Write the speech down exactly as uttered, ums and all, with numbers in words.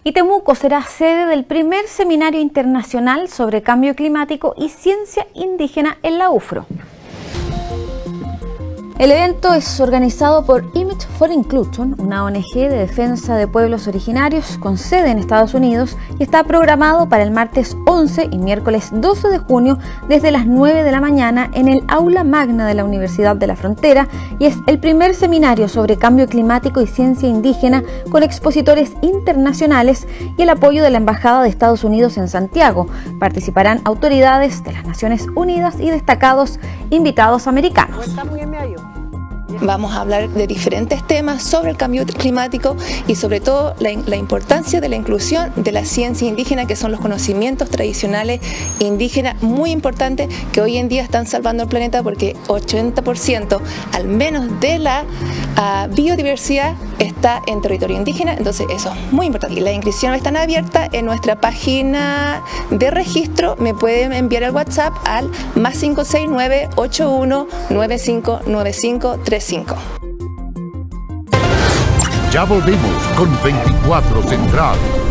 Y Temuco será sede del primer seminario internacional sobre cambio climático y ciencia indígena en la U F R O. El evento es organizado por Image for Inclusion, una O N G de defensa de pueblos originarios con sede en Estados Unidos, y está programado para el martes once y miércoles doce de junio desde las nueve de la mañana en el Aula Magna de la Universidad de la Frontera, y es el primer seminario sobre cambio climático y ciencia indígena con expositores internacionales y el apoyo de la Embajada de Estados Unidos en Santiago. Participarán autoridades de las Naciones Unidas y destacados invitados americanos. Vamos a hablar de diferentes temas sobre el cambio climático y sobre todo la, la importancia de la inclusión de la ciencia indígena, que son los conocimientos tradicionales indígenas muy importantes que hoy en día están salvando el planeta, porque ochenta por ciento al menos de la uh, biodiversidad está en territorio indígena. Entonces eso es muy importante. Y las inscripciones están abiertas en nuestra página de registro. Me pueden enviar el WhatsApp al más cinco seis nueve, ocho uno nueve cinco nueve cinco tres cinco. Ya volvimos con veinticuatro Central.